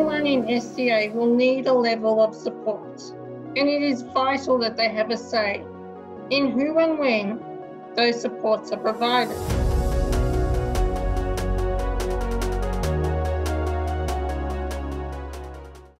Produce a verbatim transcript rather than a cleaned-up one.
Everyone in S D A will need a level of support, and it is vital that they have a say in who and when those supports are provided.